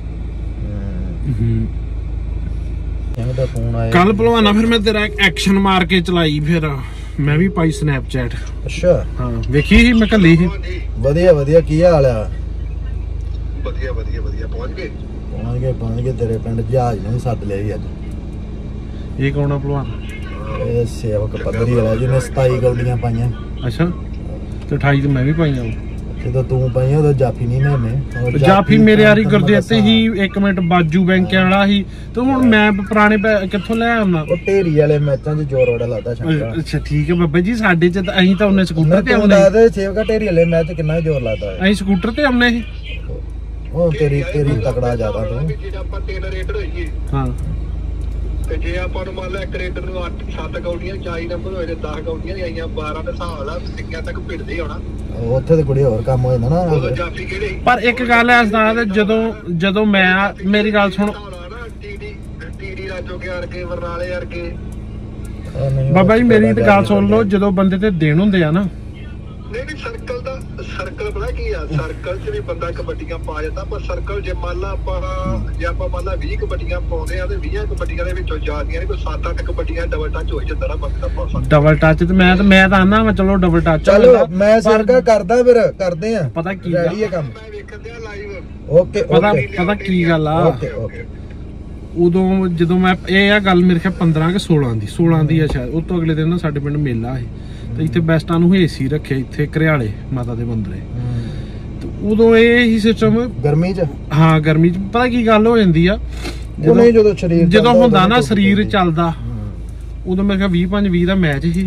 [SPEAKER 1] ਕੱਲ ਭਲਵਾਨਾ ਫਿਰ ਮੈਂ ਤੇਰਾ ਐਕਸ਼ਨ ਮਾਰ ਕੇ ਚਲਾਈ, ਫਿਰ ਮੈਂ ਵੀ ਪਾਈ ਸਨੈਪਚੈਟ।
[SPEAKER 2] ਅੱਛਾ
[SPEAKER 1] ਹਾਂ ਵੇਖੀ ਸੀ ਮੈਂ ਕੱਲੀ ਸੀ।
[SPEAKER 2] ਵਧੀਆ ਵਧੀਆ, ਕੀ ਹਾਲ ਆ?
[SPEAKER 3] ਵਧੀਆ ਵਧੀਆ ਵਧੀਆ। ਪਹੁੰਚ ਗਏ
[SPEAKER 2] ਪਹੁੰਚ ਗਏ ਪਹੁੰਚ ਗਏ ਤੇਰੇ ਪਿੰਡ ਜਹਾਜ਼ ਨੂੰ ਸੱਦ ਲਿਆ ਜੀ ਅੱਜ।
[SPEAKER 1] ਇਹ ਕੌਣ ਆ ਭਲਵਾਨ?
[SPEAKER 2] ਇਹ ਸੇਵਕ ਪੱਧਰੀ ਵਾਲਾ ਜਿਹਨੇ ਸਤਾਈ ਗਲਤੀਆਂ ਪਾਈਆਂ।
[SPEAKER 1] ਅੱਛਾ ਤੇ ਅਠਾਈ ਤੇ ਮੈਂ ਵੀ ਪਾਈਆਂ।
[SPEAKER 2] ਜਦੋਂ ਤੂੰ ਪਾਈਆਂ ਉਦੋਂ ਜਾਫੀ ਨਹੀਂ ਨੇ।
[SPEAKER 1] ਜਾਫੀ ਮੇਰੇ ਯਾਰੀ ਗੁਰਦੇਵ ਹੀ ਇੱਕ ਮਿੰਟ ਬਾਜੂ ਬੈਂਕ ਵਾਲਾ ਸੀ ਤੇ ਹੁਣ ਮੈਂ ਪੁਰਾਣੇ ਕਿੱਥੋਂ ਲੈ ਆਉਣਾ?
[SPEAKER 2] ਉਹ ਢੇਰੀ ਵਾਲੇ ਮੈਚਾਂ 'ਚ ਜ਼ੋਰ ਬੜਾ ਲੱਗਦਾ ਛੱਕਾ।
[SPEAKER 1] ਅੱਛਾ ਠੀਕ ਹੈ ਬਾਬਾ ਜੀ, ਸਾਡੇ 'ਚ ਤਾਂ ਅਸੀਂ ਤਾਂ ਉਹਨੇ ਸਕੂਟਰ ਤੇ ਆਉਂਦੇ।
[SPEAKER 2] ਸੇਵਕਾ ਢੇਰੀ ਵਾਲੇ ਮੈਚ ਕਿੰਨਾ ਜ਼ੋਰ ਲੱਗਦਾ।
[SPEAKER 1] ਅਸੀਂ ਸਕੂਟਰ ਤੇ ਆਉਂਦੇ ਸੀ।
[SPEAKER 2] ਉਹ ਤੇਰੀ ਤੇਰੀ ਤਕੜਾ ਜ਼ਿਆਦਾ ਤੂੰ।
[SPEAKER 3] ਆਪਾਂ ਤਿੰਨ ਰੇਡਰ ਹੋਈਏ
[SPEAKER 1] ਹਾਂ
[SPEAKER 3] ਤੇ ਜੇ ਆਪਾਂ ਨੂੰ ਮੰਨ ਲਾ ਇੱਕ ਰੇਡਰ ਨੂੰ ਅੱਠ ਸੱਤ ਕੌਡੀਆਂ ਚਾਲੀ ਨੰਬਰ ਹੋਏ ਤੇ ਦਸ ਕੌਡੀਆਂ ਦੀਆਂ ਆਈਆਂ ਬਾਰਾਂ ਦੇ ਹਿਸਾਬ ਨਾਲ ਸਿੱਕਿਆਂ ਤੱਕ ਭਿੜਦੇ ਹੋਣਾ।
[SPEAKER 2] ਉੱਥੇ ਤੇ ਕੁੜੀ ਹੋਰ ਕੰਮ ਹੋ ਜਾਂਦਾ ਨਾ।
[SPEAKER 3] ਜਾਫੀ ਕਿਹੜੇ
[SPEAKER 1] ਪਰ ਇੱਕ ਗੱਲ ਐ ਉਸਤਾਦ, ਜਦੋਂ ਜਦੋਂ ਮੈਂ ਮੇਰੀ ਗੱਲ ਸੁਣ
[SPEAKER 3] ਟੀਡੀ ਰਾਜੋ ਕੇ ਵਰਗੇ ਵਰਨਾਲੇ ਵਰਗੇ
[SPEAKER 1] ਬਾਬਾ ਜੀ ਮੇਰੀ ਤੇ ਗੱਲ ਸੁਣ ਲਓ, ਜਦੋਂ ਬੰਦੇ ਤੇ ਦਿਨ ਹੁੰਦੇ ਆ ਨਾ
[SPEAKER 3] ਨਹੀਂ ਨਹੀਂ ਸਰਕਲ ਦਾ ਸਰਕਲ ਪਤਾ ਕੀ ਆ, ਸਰਕਲ 'ਚ ਵੀ ਬੰਦਾ ਕਬੱਡੀਆਂ ਪਾ ਜਾਂਦਾ, ਪਰ ਸਰਕਲ ਜੇ ਮੰਨ ਲਾ ਆਪਾਂ ਜੇ ਆਪਾਂ ਮੰਨ ਲਾ ਵੀਹ ਕਬੱਡੀਆਂ ਪਾਉਂਦੇ ਆ ਤੇ ਵੀਹ ਕਬੱਡੀਆਂ ਦੇ ਵਿੱਚੋਂ ਜਾਂਦੀਆਂ ਨੇ ਕੋਈ ਸੱਤ ਅੱਠ ਕਬੱਡੀਆਂ ਡਬਲ ਟੱਚ ਹੋ ਜਾਂਦਾ ਨਾ ਬੰਦਾ ਪਾ ਸਕਦਾ।
[SPEAKER 1] ਡਬਲ ਟੱਚ ਤੇ ਮੈਂ ਤੇ ਮੈਂ ਤਾਂ ਆਨਾ ਵਾ ਚਲੋ ਡਬਲ ਟੱਚ
[SPEAKER 2] ਚਲੋ ਮੈਂ ਸਰਕਾ ਕਰਦਾ ਫਿਰ ਕਰਦੇ ਆ
[SPEAKER 1] ਪਤਾ ਕੀ
[SPEAKER 2] ਰੈਡੀ ਹੈ ਕੰਮ।
[SPEAKER 3] ਮੈਂ ਵੇਖਣ ਦਿਆ ਲਾਈਵ।
[SPEAKER 2] ਓਕੇ
[SPEAKER 1] ਪਤਾ
[SPEAKER 2] ਓਕੇ
[SPEAKER 1] ਪਤਾ ਕੀ ਗੱਲ ਆ,
[SPEAKER 2] ਓਕੇ ਓਕੇ
[SPEAKER 1] ਉਦੋਂ ਜਦੋਂ ਮੈਂ ਇਹ ਆ ਗੱਲ ਮੇਰੇ ਖਿਆਲ ਪੰਦਰਾਂ ਕਿ ਸੋਲਾਂ ਦੀ ਸੋਲਾਂ ਦੀ ਆ ਸ਼ਾਇਦ, ਉਸ ਤੋਂ ਅਗਲੇ ਦਿਨ ਨਾ ਸਾਡੇ ਪਿੰਡ ਮੇਲਾ ਸੀ ਤੇ ਇੱਥੇ ਬੈਸਟਾਂ ਨੂੰ ਏਸੀ ਰੱਖਿਆ ਇੱਥੇ ਘਰਿਆਲੇ ਮਾਤਾ ਦੇ ਮੰਦਰੇ। ਤੇ ਉਦੋਂ ਇਹ ਹੀ ਸਿਸਟਮ
[SPEAKER 2] ਗਰਮੀ ਚ,
[SPEAKER 1] ਹਾਂ ਗਰਮੀ ਚ ਪਤਾ ਕੀ ਗੱਲ ਹੋ ਜਾਂਦੀ ਆ,
[SPEAKER 2] ਜਦੋਂ ਜਦੋਂ ਸਰੀਰ
[SPEAKER 1] ਜਦੋਂ ਹੁੰਦਾ ਨਾ ਸਰੀਰ ਚੱਲਦਾ, ਉਦੋਂ ਮੇਰੇ ਖਿਆਲ ਵੀਹ ਪੰਜ ਵੀਹ ਦਾ ਮੈਚ ਸੀ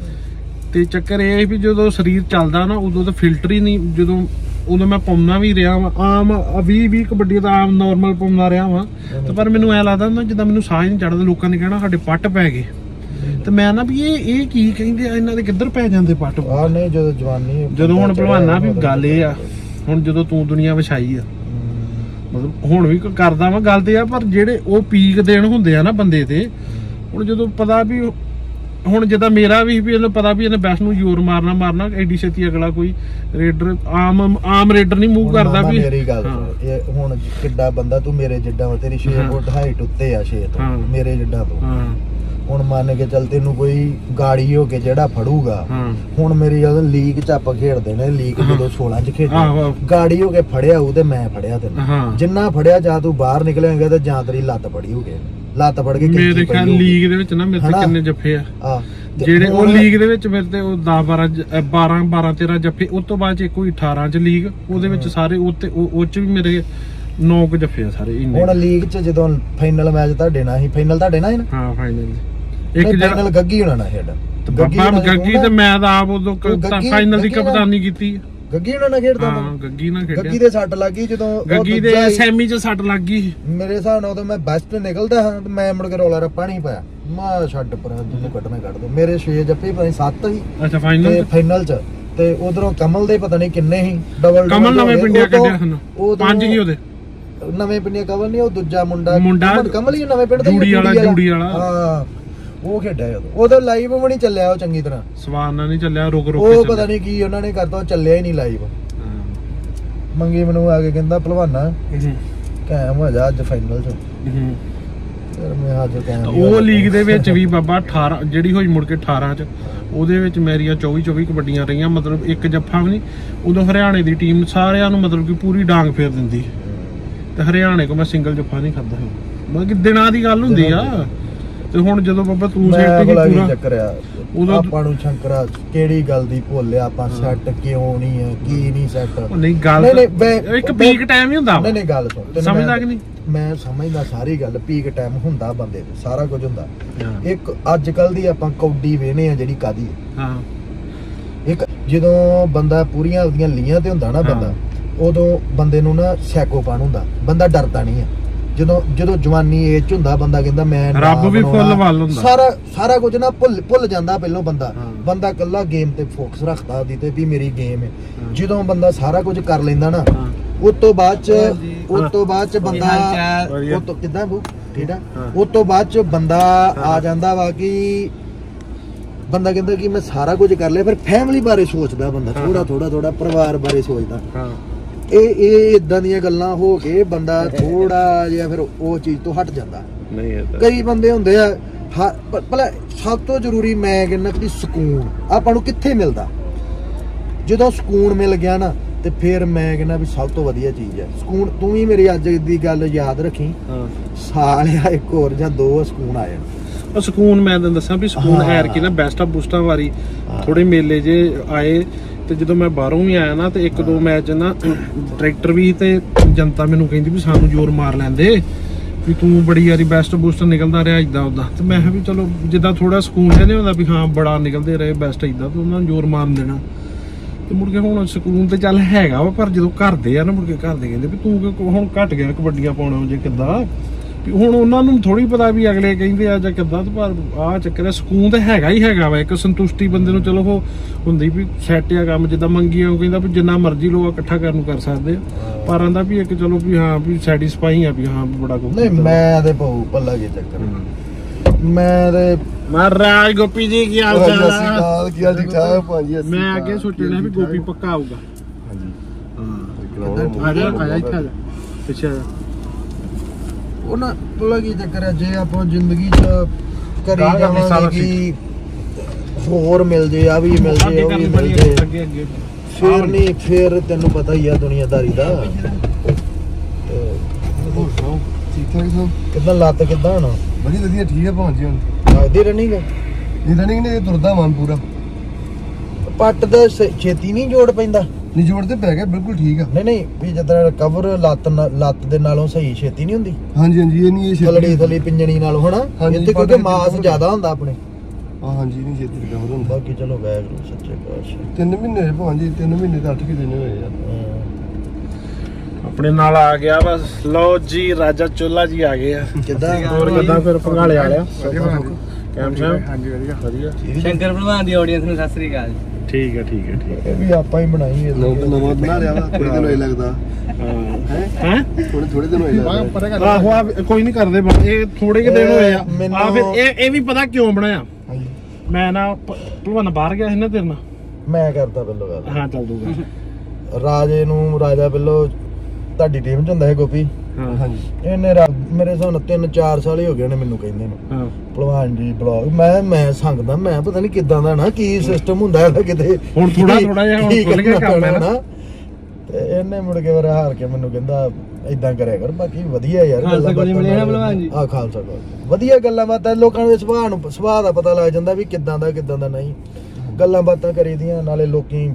[SPEAKER 1] ਤੇ ਚੱਕਰ ਇਹ ਵੀ ਜਦੋਂ ਸਰੀਰ ਚੱਲਦਾ ਨਾ ਉਦੋਂ ਤਾਂ ਫਿਲਟਰ ਹੀ ਨਹੀਂ, ਜਦੋਂ ਉਦੋਂ ਮੈਂ ਪਾਉਂਦਾ ਵੀ ਰਿਹਾ ਵਾ ਆਮ ਵੀਹ ਵੀਹ ਕਬੱਡੀ ਦਾ ਆਮ ਨਾਰਮਲ ਪਾਉਂਦਾ ਰਿਹਾ ਵਾ ਤੇ ਪਰ ਮੈਨੂੰ ਐ ਲੱਗਦਾ ਨਾ ਜਿੱਦਾਂ ਮੈਨੂੰ ਸਾਹ ਨਹੀਂ ਚੜਦਾ, ਲੋਕਾਂ ਨੇ ਕਹਿਣਾ ਸਾਡੇ ਪੱਟ ਪੈ ਗਏ ਤੇ ਮੈਂ ਨਾ ਵੀ ਇਹ ਇਹ ਕੀ ਕਹਿੰਦੇ ਆ ਇਹਨਾਂ ਦੇ ਕਿੱਧਰ ਪੈ ਜਾਂਦੇ ਪੱਟ
[SPEAKER 2] ਆ ਨਹੀਂ ਜਦੋਂ ਜਵਾਨੀ
[SPEAKER 1] ਜਦੋਂ ਹੁਣ ਭਲਵਾਨਾ ਵੀ ਗੱਲ ਇਹ ਆ ਹੁਣ ਜਦੋਂ ਤੂੰ ਦੁਨੀਆ ਵਿਛਾਈ ਆ ਮਤਲਬ ਹੁਣ ਵੀ ਕਰਦਾ ਵਾ ਗੱਲ ਤੇ ਆ, ਪਰ ਜਿਹੜੇ ਉਹ ਪੀਕ ਦੇਣ ਹੁੰਦੇ ਆ ਨਾ ਬੰਦੇ ਤੇ, ਹੁਣ ਜਦੋਂ ਪਤਾ ਵੀ ਹੁਣ ਜਿੱਦਾਂ ਮੇਰਾ ਵੀ ਵੀ ਇਹਨੂੰ ਪਤਾ ਵੀ ਇਹਨੇ ਬੈਸ ਨੂੰ ਜ਼ੋਰ ਮਾਰਨਾ ਮਾਰਨਾ ਐਡੀ ਛੇਤੀ ਅਗਲਾ ਕੋਈ ਰੇਡਰ ਆਮ ਆਮ ਰੇਡਰ ਨਹੀਂ ਮੂਵ ਕਰਦਾ ਵੀ।
[SPEAKER 2] ਮੇਰੀ ਗੱਲ ਇਹ ਹੁਣ ਕਿੱਡਾ ਬੰਦਾ ਤੂੰ ਮੇਰੇ ਜਿੱਡਾ ਵਾ, ਤੇਰੀ ਛੇ ਫੁੱਟ ਹਾਈਟ ਉੱਤੇ ਆ ਛੇ ਤੋਂ ਮੇਰੇ ਜਿੱਡਾ ਤੋਂ, ਹੁਣ ਮੰਨ ਕੇ ਚੱਲ ਤੈਨੂੰ ਕੋਈ ਗਾੜੀ ਹੋ ਕੇ ਜਿਹੜਾ ਫੜੂਗਾ, ਹੁਣ ਮੇਰੀ ਜਦੋਂ ਲੀਗ ਚ ਆਪਾਂ ਖੇਡਦੇ ਨੇ ਲੀਗ ਜਦੋਂ ਸੋਲਾਂ ਚ ਖੇਡੇ ਗਾੜੀ ਹੋ ਕੇ ਫੜਿਆ ਉਹ ਤੇ ਮੈਂ ਫੜਿਆ ਤੈਨੂੰ, ਜਿੰਨਾ ਫੜਿਆ ਜਾਂ ਤੂੰ ਬਾਹਰ ਨਿਕਲੇਂਗਾ ਤੇ ਜਾਂ ਤੇਰੀ ਲੱਤ ਫੜੀ ਹੋ ਗਈ, ਲੱਤ ਫੜ ਕੇ
[SPEAKER 1] ਮੇਰੇ ਖਿਆਲ ਲੀਗ ਦੇ ਵਿੱਚ ਨਾ ਮੇਰੇ ਤੇ ਕਿੰਨੇ ਜੱਫੇ ਆ ਜਿਹੜੇ ਉਹ ਲੀਗ ਦੇ ਵਿੱਚ ਮੇਰੇ ਤੇ ਉਹ ਦਸ ਬਾਰਾਂ ਬਾਰਾਂ ਤੇਰਾਂ ਜੱਫੇ, ਉਸ ਤੋਂ ਬਾਅਦ ਚ ਕੋਈ ਅਠਾਰਾਂ ਚ ਲੀਗ, ਉਹਦੇ ਵਿੱਚ ਸਾਰੇ ਉਹ ਚ ਵੀ ਮੇਰੇ ਨੌ ਕੁ ਜੱਫੇ ਆ ਸਾਰੇ।
[SPEAKER 2] ਹੁਣ ਲੀਗ ਚ ਜਦੋਂ ਫਾਈਨਲ ਮੈਚ ਤੁਹਾਡੇ ਨਾਲ ਸੀ, ਫਾਈਨਲ ਤੁਹਾਡੇ ਨਾਲ ਸੀ ਨਾ?
[SPEAKER 1] ਹਾਂ ਫਾਈਨਲ
[SPEAKER 2] ਇੱਕ ਫਾਈਨਲ ਗੱਗੀ ਹੋਣਾ ਨਾ ਖੇਡ
[SPEAKER 1] ਬਾਬਾ ਗੱਗੀ ਤੇ ਮੈਂ ਤਾਂ ਆਪ ਉਦੋਂ ਫਾਈਨਲ ਦੀ ਕਪਤਾਨੀ ਕੀਤੀ।
[SPEAKER 2] ਗੱਗੀ ਉਹਨਾਂ ਨਾਲ ਖੇਡਦਾ
[SPEAKER 1] ਹਾਂ ਗੱਗੀ ਨਾਲ ਖੇਡਿਆ।
[SPEAKER 2] ਗੱਗੀ ਦੇ ਸੱਟ ਲੱਗ ਗਈ ਜਦੋਂ
[SPEAKER 1] ਗੱਗੀ ਦੇ ਸੈਮੀ ਚ ਸੱਟ ਲੱਗ ਗਈ
[SPEAKER 2] ਮੇਰੇ ਹਿਸਾਬ ਨਾਲ, ਉਦੋਂ ਮੈਂ ਬੈਸਟ ਨਿਕਲਦਾ ਹਾਂ ਤੇ ਮੈਂ ਮੁੜ ਕੇ ਰੋਲਾ ਰੱਪਾ ਨਹੀਂ ਪਾਇਆ, ਮੈਂ ਛੱਡ ਪਰ ਜਿਹਨੂੰ ਕੱਢਣਾ ਕੱਢ ਦੋ। ਮੇਰੇ ਛੇ ਜੱਫੇ ਭਾਵੇਂ ਸੱਤ ਸੀ
[SPEAKER 1] ਅੱਛਾ ਫਾਈਨਲ
[SPEAKER 2] ਤੇ ਫਾਈਨਲ ਚ, ਤੇ ਉਧਰੋਂ ਕਮਲ ਦੇ ਪਤਾ ਨਹੀਂ ਕਿੰਨੇ ਸੀ ਡਬਲ
[SPEAKER 1] ਕਮਲ ਨਵੇਂ ਪਿੰਡਿਆ ਕੱਢਿਆ ਹਨ ਪੰਜ ਹੀ ਉਹਦੇ
[SPEAKER 2] ਨਵੇਂ ਪਿੰਡਿਆ ਕਮਲ ਨਹੀਂ ਉਹ ਦੂਜਾ ਮੁੰਡਾ
[SPEAKER 1] ਮੁੰਡਾ
[SPEAKER 2] ਕਮਲ ਹੀ ਨਵੇਂ ਪਿੰਡ ਦਾ
[SPEAKER 1] ਜੂੜੀ ਵਾਲਾ ਜੂੜੀ ਵਾਲਾ
[SPEAKER 2] ਹਾਂ ਉਹ ਖੇਡਿਆ ਉਦੋਂ, ਉਹਦਾ ਲਾਈਵ ਵੀ ਨਹੀਂ ਚੱਲਿਆ ਉਹ ਚੰਗੀ ਤਰ੍ਹਾਂ,
[SPEAKER 1] ਸਵਾਨ ਨਾਲ ਨਹੀਂ ਚੱਲਿਆ ਰੁਕ ਰੁਕ
[SPEAKER 2] ਉਹ ਪਤਾ ਨਹੀਂ ਕੀ ਉਹਨਾਂ ਨੇ ਕਰਤਾ ਉਹ ਚੱਲਿਆ ਹੀ ਨਹੀਂ ਲਾਈਵ। ਮੰਗੀ ਮੈਨੂੰ ਆ ਕੇ ਕਹਿੰਦਾ ਭਲਵਾਨਾ ਕਾਇਮ ਹੋ ਜਾ ਅੱਜ ਫਾਈਨਲ ਚ, ਫਿਰ ਮੈਂ ਅੱਜ ਕਾਇਮ।
[SPEAKER 1] ਉਹ ਲੀਗ ਦੇ ਵਿੱਚ ਵੀ ਬਾਬਾ ਅਠਾਰਾਂ ਜਿਹੜੀ ਹੋਈ ਮੁੜ ਕੇ ਅਠਾਰਾਂ ਚ, ਉਹਦੇ ਵਿੱਚ ਮੇਰੀਆਂ ਚੌਵੀ ਚੌਵੀ ਕਬੱਡੀਆਂ ਰਹੀਆਂ, ਮਤਲਬ ਇੱਕ ਜੱਫਾ ਵੀ ਨਹੀਂ। ਉਦੋਂ ਹਰਿਆਣੇ ਦੀ ਟੀਮ ਸਾਰਿਆਂ ਨੂੰ ਮਤਲਬ ਕਿ ਪੂਰੀ ਡਾਂਗ ਫੇਰ ਦਿੰਦੀ ਤੇ ਹਰਿਆਣੇ ਕੋ ਮੈਂ ਸਿੰਗਲ ਜੱਫਾ ਨਹੀਂ ਖਾਦਾ, ਮਤਲਬ ਕਿ ਦਿਨਾਂ ਦੀ ਗੱਲ ਹੁੰਦੀ ਆ। ਤੇ ਹੁਣ ਜਦੋਂ ਬਾਬਾ ਤੂੰ
[SPEAKER 2] ਸੈੱਟ ਪੂਰਾ ਚੱਕਰ ਆ ਉਦੋਂ ਆਪਾਂ ਨੂੰ ਸ਼ੰਕਰਾ ਕਿਹੜੀ ਗੱਲ ਦੀ ਭੁੱਲਿਆ ਆਪਾਂ ਸੈੱਟ ਕਿਉਂ ਨਹੀਂ ਹੈ ਕੀ ਨਹੀਂ ਸੈੱਟ
[SPEAKER 1] ਨਹੀਂ ਗੱਲ ਇੱਕ ਪੀਕ ਟਾਈਮ ਹੀ ਹੁੰਦਾ।
[SPEAKER 2] ਨਹੀਂ ਨਹੀਂ ਗੱਲ ਸੁਣ
[SPEAKER 1] ਸਮਝਦਾ ਕਿ ਨਹੀਂ,
[SPEAKER 2] ਮੈਂ ਸਮਝਦਾ ਸਾਰੀ ਗੱਲ, ਪੀਕ ਟਾਈਮ ਹੁੰਦਾ ਬੰਦੇ ਤੇ ਸਾਰਾ ਕੁਝ ਹੁੰਦਾ। ਇੱਕ ਅੱਜ ਕੱਲ ਦੀ ਆਪਾਂ ਕੌਡੀ ਵੇਹਨੇ ਆ ਜਿਹੜੀ ਕਾਦੀ ਹਾਂ, ਇੱਕ ਜਦੋਂ ਬੰਦਾ ਪੂਰੀਆਂ ਉਹਦੀਆਂ ਲੀਆਂ ਤੇ ਹੁੰਦਾ ਨਾ ਬੰਦਾ, ਉਦੋਂ ਬੰਦੇ ਨੂੰ ਨਾ ਸੈਕੋਪਨ ਹੁੰਦਾ, ਬੰਦਾ ਡਰਦਾ ਨਹੀਂ ਆ। ਜਦੋਂ ਜਦੋਂ ਜਵਾਨੀ ਏਜ ਚ ਹੁੰਦਾ ਬੰਦਾ ਕਹਿੰਦਾ ਮੈਂ
[SPEAKER 1] ਰੱਬ ਵੀ ਫੁੱਲ ਵੱਲ ਹੁੰਦਾ,
[SPEAKER 2] ਸਾਰਾ ਸਾਰਾ ਕੁਝ ਨਾ ਭੁੱਲ ਭੁੱਲ ਜਾਂਦਾ ਪਹਿਲੋਂ ਬੰਦਾ ਬੰਦਾ ਇਕੱਲਾ ਗੇਮ ਤੇ ਫੋਕਸ ਰੱਖਦਾ ਉਹਦੀ ਤੇ ਵੀ ਮੇਰੀ ਗੇਮ ਹੈ। ਜਦੋਂ ਬੰਦਾ ਸਾਰਾ ਕੁਝ ਕਰ ਲੈਂਦਾ ਨਾ ਉਸ ਤੋਂ ਬਾਅਦ ਚ ਉਸ ਤੋਂ ਬਾਅਦ ਚ ਬੰਦਾ ਉਹ ਤੋਂ ਕਿੱਦਾਂ ਬੂ ਠੀਕ ਆ ਉਸ ਤੋਂ ਬਾਅਦ ਚ ਬੰਦਾ ਆ ਜਾਂਦਾ ਵਾ ਕਿ ਬੰਦਾ ਕਹਿੰਦਾ ਕਿ ਮੈਂ ਸਾਰਾ ਕੁਝ ਕਰ ਲਿਆ, ਫਿਰ ਫੈਮਿਲੀ ਬਾਰੇ ਸੋਚਦਾ ਬੰਦਾ, ਥੋੜਾ ਥੋੜਾ ਥੋੜਾ ਪਰਿਵਾਰ ਬਾਰੇ ਸੋਚਦਾ। ਇਹ ਇਹ ਇਦਾਂ ਦੀਆਂ ਗੱਲਾਂ ਹੋ ਕੇ ਬੰਦਾ ਥੋੜਾ ਜਿਹਾ ਫਿਰ ਉਹ ਚੀਜ਼ ਤੋਂ ਹਟ ਜਾਂਦਾ। ਕਈ ਬੰਦੇ ਹੁੰਦੇ ਆ ਭਲਾ ਸਭ ਤੋਂ ਜ਼ਰੂਰੀ ਮੈਂ ਕਹਿੰਦਾ ਕਿ ਸਕੂਨ ਆਪਾਂ ਨੂੰ ਕਿੱਥੇ ਮਿਲਦਾ, ਜਦੋਂ ਸਕੂਨ ਮਿਲ ਗਿਆ ਨਾ ਤੇ ਫਿਰ ਮੈਂ ਕਹਿੰਦਾ ਵੀ ਸਭ ਤੋਂ ਵਧੀਆ ਚੀਜ਼ ਹੈ ਸਕੂਨ। ਤੂੰ ਵੀ ਮੇਰੀ ਅੱਜ ਦੀ ਗੱਲ ਯਾਦ ਰੱਖੀ, ਸਾਲ ਜਾਂ ਇੱਕ ਹੋਰ ਜਾਂ ਦੋ ਸਕੂਨ ਆ ਜਾਣਾ।
[SPEAKER 1] ਉਹ ਸਕੂਨ ਮੈਂ ਤੈਨੂੰ ਦੱਸਾਂ ਵੀ ਸਕੂਨ ਐਰ ਕੀ ਨਾ ਬੈਸਟਾ ਬੂਸਟਾਂ ਵਾਰੀ ਥੋੜੇ ਮੇਲੇ ਜੇ ਆਏ ਤੇ ਜਦੋਂ ਮੈਂ ਬਾਹਰੋਂ ਵੀ ਆਇਆ ਨਾ ਤੇ ਇੱਕ ਦੋ ਮੈਚ ਨਾ ਟਰੈਕਟਰ ਵੀ ਤੇ ਜਨਤਾ ਮੈਨੂੰ ਕਹਿੰਦੀ ਵੀ ਸਾਨੂੰ ਜ਼ੋਰ ਮਾਰ ਲੈਂਦੇ ਵੀ ਤੂੰ ਬੜੀ ਯਾਰੀ ਬੈਸਟ ਬੂਸਟਰ ਨਿਕਲਦਾ ਰਿਹਾ ਇਦਾਂ ਉਦਾਂ, ਤੇ ਮੈਂ ਕਿਹਾ ਵੀ ਚਲੋ ਜਿੱਦਾਂ ਥੋੜਾ ਸਕੂਨ ਜਿਹਾ ਨਹੀਂ ਹੁੰਦਾ ਵੀ ਹਾਂ ਬੜਾ ਨਿਕਲਦੇ ਰਹੇ ਬੈਸਟ ਇਦਾਂ, ਤੇ ਉਹਨਾਂ ਨੂੰ ਜ਼ੋਰ ਮਾਰਨ ਦੇਣਾ। ਤੇ ਮੁੜ ਕੇ ਹੁਣ ਸਕੂਨ ਤੇ ਚੱਲ ਹੈਗਾ ਵਾ, ਪਰ ਜਦੋਂ ਘਰ ਦੇ ਆ ਨਾ ਮੁੜ ਕੇ ਘਰ ਦੇ ਕਹਿੰਦੇ ਵੀ ਤੂੰ ਹੁਣ ਘਟ ਗਿਆ ਕਬੱਡੀਆਂ ਪਾਉਣਾ ਜੇ ਕਿੱਦਾਂ, ਵੀ ਹੁਣ ਉਹਨਾਂ ਨੂੰ ਥੋੜੀ ਪਤਾ ਵੀ ਅਗਲੇ ਕਹਿੰਦੇ ਆ ਜਾਂ ਕਿੱਦਾਂ, ਤੇ ਪਰ ਆਹ ਚੱਕਰ ਹੈ ਸਕੂਨ ਤਾਂ ਹੈਗਾ ਹੀ ਹੈਗਾ ਵਾ, ਇੱਕ ਸੰਤੁਸ਼ਟੀ ਬੰਦੇ ਨੂੰ ਚਲੋ ਉਹ ਹੁੰਦੀ ਵੀ ਸੈੱਟ ਆ ਕੰਮ, ਜਿੱਦਾਂ ਮੰਗੀ ਆ ਉਹ ਕਹਿੰਦਾ ਵੀ ਜਿੰਨਾ ਮਰਜ਼ੀ ਲੋਕ ਇਕੱਠਾ ਕਰਨ ਨੂੰ ਕਰ ਸਕਦੇ ਆ, ਪਰ ਆਂਦਾ ਵੀ ਇੱਕ ਚਲੋ ਵੀ ਹਾਂ ਵੀ ਸੈਟੀਸਫਾਈ ਆ ਵੀ ਹਾਂ ਬੜਾ ਕੁਝ।
[SPEAKER 2] ਨਹੀਂ ਮੈਂ ਤੇ ਬਹੁ ਪੱਲਾ ਜੇ ਚੱਕਰ ਮੈਂ ਤੇ
[SPEAKER 1] ਮਹਾਰਾਜ ਗੋਪੀ ਜੀ ਕੀ ਹਾਲ ਚਾਲ ਆ?
[SPEAKER 4] ਕੀ ਹਾਲ ਠੀਕ ਠਾਕ ਭਾਜੀ?
[SPEAKER 1] ਮੈਂ ਅੱਗੇ ਸੋਚਣਾ ਵੀ ਗੋਪੀ ਪੱਕਾ ਆਊਗਾ।
[SPEAKER 4] ਹਾਂਜੀ
[SPEAKER 1] ਹਾਂ ਆ ਜਾ ਆ ਜਾ ਇੱਥੇ ਆ ਜਾ ਪਿੱਛੇ ਆ ਜਾ।
[SPEAKER 2] ਉਹ ਨਾ ਪਤਾ ਕੀ ਚੱਕਰ ਹੈ, ਜੇ ਆਪਾਂ ਜ਼ਿੰਦਗੀ 'ਚ ਕਰੀ
[SPEAKER 1] ਗਾਂਹ ਕਰਨੀ ਸਾਰਾ
[SPEAKER 2] ਜਾਵਾਂਗੇ ਕਿ ਹੋਰ ਮਿਲ ਜੇ, ਆ ਵੀ ਮਿਲ ਜੇ, ਉਹ ਵੀ ਮਿਲ ਜੇ,
[SPEAKER 1] ਅੱਗੇ ਅੱਗੇ
[SPEAKER 2] ਫਿਰ ਨਹੀਂ, ਫਿਰ ਤੈਨੂੰ ਪਤਾ ਹੀ ਆ ਦੁਨੀਆਦਾਰੀ ਦਾ।
[SPEAKER 4] ਠੀਕ ਠਾਕ ਸਭ
[SPEAKER 2] ਕਿੱਦਾਂ ਲੱਤ ਕਿੱਦਾਂ ਹੁਣ
[SPEAKER 4] ਵਧੀਆ ਵਧੀਆ ਠੀਕ ਹੈ ਭਾਜੀ। ਹੁਣ
[SPEAKER 2] ਲੱਗਦੀ ਰਨਿੰਗ
[SPEAKER 4] ਇਹ ਰਨਿੰਗ ਨੇ ਤੁਰਦਾ ਮਨ ਪੂਰਾ,
[SPEAKER 2] ਪੱਟ ਦਾ ਸ- ਛੇਤੀ ਨਹੀਂ ਜੋੜ ਪੈਂਦਾ।
[SPEAKER 4] ਨਹੀਂ ਜੋੜ ਤੇ ਪੈ ਗਿਆ ਬਿਲਕੁਲ ਠੀਕ ਆ।
[SPEAKER 2] ਨਹੀਂ ਨਹੀਂ ਵੀ ਜਦੋਂ ਰਿਕਵਰ ਲੱਤ ਨਾਲ- ਲੱਤ ਦੇ ਨਾਲੋਂ ਸਹੀ ਛੇਤੀ ਨਹੀਂ ਹੁੰਦੀ,
[SPEAKER 4] ਹਾਂਜੀ ਹਾਂਜੀ ਇਹ ਨਹੀਂ ਇਹ
[SPEAKER 2] ਥਲੜੀ ਥਲੀ ਪਿੰਜਣੀ ਨਾਲੋਂ ਹਨਾ।
[SPEAKER 4] ਹਾਂਜੀ,
[SPEAKER 2] ਇੱਥੇ ਕਿਉਂਕਿ
[SPEAKER 4] ਪੱਟ
[SPEAKER 2] ਮਾਸ
[SPEAKER 4] ਦੇ-
[SPEAKER 2] ਜ਼ਿਆਦਾ ਹੁੰਦਾ ਆਪਣੇ।
[SPEAKER 4] ਹਾਂ ਹਾਂਜੀ ਨਹੀਂ ਛੇਤੀ ਰਿਕਵਰ ਹੁੰਦਾ।
[SPEAKER 2] ਬਾਕੀ ਚਲੋ ਵਾਹਿਗੁਰੂ ਸੱਚੇ ਪਾਤਸ਼ਾਹ।
[SPEAKER 4] ਤਿੰਨ ਮਹੀਨੇ ਹੋਏ ਭਾਜੀ, ਤਿੰਨ ਮਹੀਨੇ ਤਾਂ ਅੱਠ ਕਿ ਦਿਨ ਹੋਏ ਯਾਰ।
[SPEAKER 2] ਹਾਂ।
[SPEAKER 1] ਆਪਣੇ ਨਾਲ ਆ ਗਿਆ ਬਸ। ਲਓ ਜੀ ਰਾਜਾ ਚੋਲਾ ਜੀ ਆ ਗਏ ਆ।
[SPEAKER 2] ਕਿੱਦਾਂ
[SPEAKER 1] ਹੋਰ ਕਿੱਦਾਂ ਫਿਰ ਪੰਗਾਲੇ ਵਾਲਿਆ ਕੈਮ ਸਾਹਿਬ?
[SPEAKER 4] ਹਾਂਜੀ ਵਧੀਆ
[SPEAKER 1] ਵਧੀਆ।
[SPEAKER 5] ਸ਼ੰਕਰ ਭਲਵਾਨ ਦੀ ਆਡੀਅנס ਨੂੰ ਸਤਿ ਸ੍ਰੀ ਅਕਾਲ।
[SPEAKER 1] ਠੀਕ ਹੈ ਠੀਕ ਹੈ ਠੀਕ
[SPEAKER 2] ਇਹ ਵੀ ਆਪਾਂ ਹੀ ਬਣਾਈ ਹੈ।
[SPEAKER 4] ਨਵਾਂ ਨਵਾਂ ਬਣਾ ਲਿਆ ਵਾ, ਥੋੜੇ ਦਿਨ ਹੋਏ ਲੱਗਦਾ
[SPEAKER 1] ਹੈ ਹੈ
[SPEAKER 4] ਥੋੜੇ ਥੋੜੇ ਦਿਨ ਹੋਏ ਲੱਗਦਾ।
[SPEAKER 1] ਆਹੋ ਆ ਕੋਈ ਨਹੀਂ ਕਰਦੇ ਬਣ ਇਹ ਥੋੜੇ ਕਿ ਦਿਨ ਹੋਏ ਆ।
[SPEAKER 2] ਮੈਨੂੰ-
[SPEAKER 1] ਆ ਫਿਰ ਇਹ ਇਹ ਵੀ ਪਤਾ ਕਿਉਂ ਬਣਾਇਆ।
[SPEAKER 4] ਹਾਂਜੀ
[SPEAKER 1] ਮੈਂ ਨਾ ਭ- ਭਲਵਾਨ ਬਾਹਰ ਗਿਆ ਸੀ ਨਾ ਤੇਰੇ ਨਾਲ।
[SPEAKER 2] ਮੈਂ ਕਰਦਾ ਪਹਿਲੋਂ ਗੱਲ।
[SPEAKER 1] ਹਾਂ ਚੱਲ ਦੂਗਾ।
[SPEAKER 2] ਰਾਜੇ ਨੂੰ ਰਾਜਾ ਪਹਿਲੋਂ ਤੁਹਾਡੀ ਟੀਮ 'ਚ ਹੁੰਦਾ ਹੈ ਗੋਪੀ।
[SPEAKER 1] ਹਾਂ
[SPEAKER 4] ਹਾਂਜੀ
[SPEAKER 2] ਇਹਨੇ ਰਾ- ਮੇਰੇ ਹਿਸਾਬ ਨਾਲ ਤਿੰਨ ਚਾਰ ਸਾਲ ਹੀ ਹੋ ਗਏ ਨੇ ਮੈਨੂੰ ਕਹਿੰਦੇ ਨੂੰ,
[SPEAKER 1] ਹਾਂ
[SPEAKER 2] ਭਲਵਾਨ ਜੀ ਬਲੌਗ। ਮੈਂ ਮੈਂ ਸੰਗਦਾ, ਮੈਂ ਪਤਾ ਨਹੀਂ ਕਿੱਦਾਂ ਦਾ ਨਾ ਕੀ ਸਿਸਟਮ ਹੁੰਦਾ ਇਹਦਾ ਕਿਤੇ।
[SPEAKER 1] ਹੁਣ ਥੋੜਾ ਥੋੜਾ ਜਿਹਾ ਹੁਣ
[SPEAKER 2] ਕੀ
[SPEAKER 1] ਖੁੱਲ ਗਿਆ ਕੰਮ ਹੈ
[SPEAKER 2] ਕਰਨਾ
[SPEAKER 1] ਨਾ।
[SPEAKER 2] ਤੇ ਇਹਨੇ ਮੁੜ ਕੇ ਵਾਰ ਹਾਰ ਕੇ ਮੈਨੂੰ ਕਹਿੰਦਾ ਇਦਾਂ ਕਰਿਆ ਕਰ। ਬਾਕੀ ਵਧੀਆ ਯਾਰ
[SPEAKER 5] ਖਾਲਸਾ ਕੋਲੇ ਮਿਲੇ ਨਾ ਭਲਵਾਨ ਜੀ?
[SPEAKER 2] ਆ ਖਾਲਸਾ ਕੋਲ ਵਧੀਆ ਗੱਲਾਂ ਬਾਤਾਂ, ਲੋਕਾਂ ਦੇ ਸੁਭਾਅ ਨੂੰ ਸੁਭਾਅ ਦਾ ਪਤਾ ਲੱਗ ਜਾਂਦਾ ਵੀ ਕਿੱਦਾਂ ਦਾ ਕਿੱਦਾਂ ਦਾ ਨਹੀਂ। ਗੱਲਾਂ ਬਾਤਾਂ ਕਰੀਦੀਆਂ, ਨਾਲੇ ਲੋਕੀ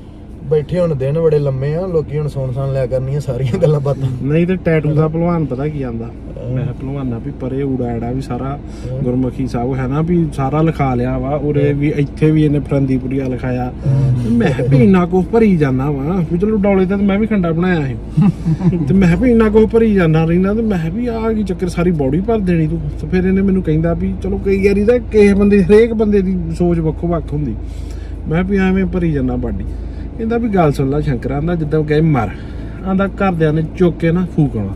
[SPEAKER 2] ਬੈਠੇ ਹੁਣ ਦਿਨ ਬੜੇ ਲੰਮੇ ਆ, ਲੋਕੀ ਹੁਣ ਸੁਣ ਸੁਣ ਲਿਆ ਕਰਨੀਆਂ ਸਾਰੀਆਂ ਗੱਲਾਂ ਬਾਤਾਂ।
[SPEAKER 1] ਨਹੀਂ ਤੇ ਟੈਟੂ ਦਾ ਭਲਵਾਨ ਪਤਾ ਕੀ ਆਂਦਾ। ਮੈਂ ਕਿਹਾ ਭਲਵਾਨਾ ਵੀ ਪਰੇ ਉਡਾੜਾ ਵੀ ਸਾਰਾ ਗੁਰਮੁਖੀ ਸਾਹਿਬ ਹੈ ਨਾ ਵੀ ਸਾਰਾ ਲਿਖਾ ਲਿਆ ਵਾ। ਉਰੇ ਵੀ ਇੱਥੇ ਵੀ ਇਹਨੇ ਫਰੰਦੀਪੁਰੀਆ ਲਿਖਾਇਆ। ਮੈਂ ਕਿਹਾ ਵੀ ਇੰਨਾ ਕੁਝ ਭਰੀ ਜਾਂਦਾ ਵਾ ਵੀ ਚਲੋ ਡੌਲੇ ਤੇ ਮੈਂ ਵੀ ਖੰਡਾ ਬਣਾਇਆ ਸੀ ਤੇ ਮੈਂ ਵੀ ਇੰਨਾ ਕੁਝ ਭਰੀ ਜਾਂਦਾ ਰਹਿਣਾ। ਤੇ ਮੈਂ ਵੀ ਆਹ ਕੀ ਚੱਕਰ, ਸਾਰੀ ਬੋਡੀ ਭਰ ਦੇਣੀ ਤੂੰ। ਤੇ ਫਿਰ ਇਹਨੇ ਮੈਨੂੰ ਕਹਿੰਦਾ ਵੀ ਚਲੋ ਕਈ ਵਾਰੀ ਤਾਂ ਕਿਸੇ ਬੰਦੇ ਹਰੇਕ ਬੰਦੇ ਦੀ ਸੋਚ ਵੱਖੋ ਵੱਖ ਹੁੰਦੀ। ਮੈਂ ਵੀ ਐਵੇਂ ਭਰੀ ਜਾਂਦਾ ਬਾਡੀ। ਕਹਿੰਦਾ ਵੀ ਗੱਲ ਸੁਣ ਲਾ ਸ਼ੰਕਰ, ਆਂਦਾ ਜਿੱਦਾਂ ਕਹੇ ਮਰ, ਆਂਦਾ ਘਰਦਿਆਂ ਨੇ ਚੁੱਕ ਕੇ ਨਾ ਫੂਕਣਾ,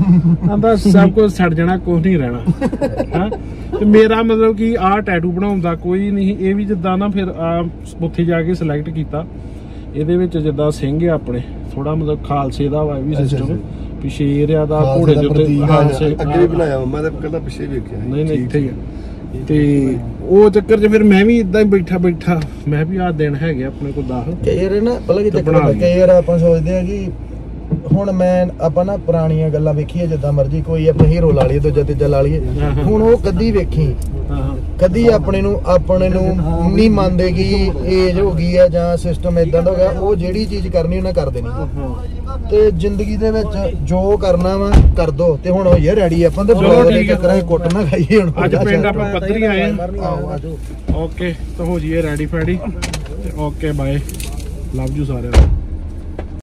[SPEAKER 1] ਆਂਦਾ ਸਭ ਕੁਝ ਛੱਡ ਜਾਣਾ, ਕੁਝ ਨਹੀਂ ਰਹਿਣਾ। ਹਾਂ ਤੇ ਮੇਰਾ ਮਤਲਬ ਕਿ ਆਹ ਟੈਟੂ ਬਣਾਉਣ ਦਾ ਕੋਈ ਨਹੀਂ। ਇਹ ਵੀ ਜਿੱਦਾਂ ਨਾ ਫਿਰ ਆ ਉੱਥੇ ਜਾ ਕੇ ਸਿਲੈਕਟ ਕੀਤਾ। ਇਹਦੇ ਵਿੱਚ ਜਿੱਦਾਂ ਸਿੰਘ ਆ ਆਪਣੇ, ਥੋੜਾ ਮਤਲਬ ਖਾਲਸੇ ਦਾ ਵਾ ਇਹ ਵੀ ਸਿਸਟਮ। ਪਿਛੇਰ ਆ ਦਾ ਘੋੜੇ ਦੇ ਉੱਤੇ ਖਾਲਸੇ
[SPEAKER 4] ਅੱਗੇ ਵੀ ਬਣਾਇਆ ਵਾ, ਮੈਂ ਤਾਂ ਕੱਲਾ ਪਿੱਛੇ ਵੇਖਿਆ।
[SPEAKER 1] ਨਹੀਂ ਨਹੀਂ ਇੱਥੇ ਹੀ ਆ। ਤੇ ਉਹ ਚੱਕਰ 'ਚ ਫਿਰ ਮੈਂ ਵੀ ਇਦਾਂ ਹੀ ਬੈਠਾ ਬੈਠਾ ਮੈਂ ਵੀ ਆਹ ਦਿਨ ਹੈਗੇ ਆਪਣੇ ਕੋਲ ਦਸ।
[SPEAKER 2] ਕਈ ਵਾਰ ਨਾ ਪਹਿਲਾਂ ਕੀ
[SPEAKER 1] ਤੇ
[SPEAKER 2] ਚੱਕਰ
[SPEAKER 1] ਬਣਾ
[SPEAKER 2] ਹੁੰਦਾ,
[SPEAKER 1] ਲਈ।
[SPEAKER 2] ਕਈ ਵਾਰ ਆਪਾਂ ਸੋਚਦੇ ਆ ਕਿ ਹੁਣ ਮੈਂ ਆਪਾਂ ਨਾ ਪੁਰਾਣੀਆਂ ਗੱਲਾਂ ਵੇਖੀਏ ਜਿੱਦਾਂ ਮਰਜ਼ੀ, ਕੋਈ ਆਪਾਂ ਹੀਰੋ ਲਾ ਲਈਏ, ਦੂਜਾ ਤੀਜਾ ਲਾ ਲਈਏ। ਹੁਣ ਉਹ ਕਦੀ ਵੇਖੀ
[SPEAKER 1] ਹਾਂ ਹਾਂ
[SPEAKER 2] ਕਦੀ ਆਪਣੇ ਨੂੰ ਆਪਣੇ ਨੂੰ ਨਹੀਂ ਮੰਨਦੇ ਕਿ ਏਜ ਹੋ ਗਈ ਆ ਜਾਂ ਸਿਸਟਮ ਇਦਾਂ ਦਾ ਹੋ ਗਿਆ। ਉਹ ਜਿਹੜੀ ਚੀਜ਼ ਕਰਨੀ ਉਹਨਾਂ ਕਰ ਦੇਣੀ। ਤੇ ਜ਼ਿੰਦਗੀ ਦੇ ਵਿੱਚ ਜੋ ਕਰਨਾ ਵਾ ਕਰ ਦੋ। ਤੇ ਹੁਣ ਹੋਈਏ ਰੈਡੀ ਆਪਾਂ ਤੇ
[SPEAKER 1] ਚਲੋ ਠੀਕ ਹੈ।
[SPEAKER 2] ਚੱਕਰਾਂ ਕੁੱਟ ਨਾ ਖਾਈਏ ਹੁਣ।
[SPEAKER 1] ਅੱਜ ਪਿੰਡ ਆਪਾਂ ਪੱਧਰੀ ਆਏ ਆ।
[SPEAKER 2] ਆਓ ਆਜੋ।
[SPEAKER 1] ਓਕੇ ਤਾਂ ਹੋ ਜੀਏ ਰੈਡੀ ਫੈਡੀ ਤੇ ਓਕੇ ਬਾਏ, ਲਵ ਯੂ ਸਾਰਿਆਂ ਨੂੰ।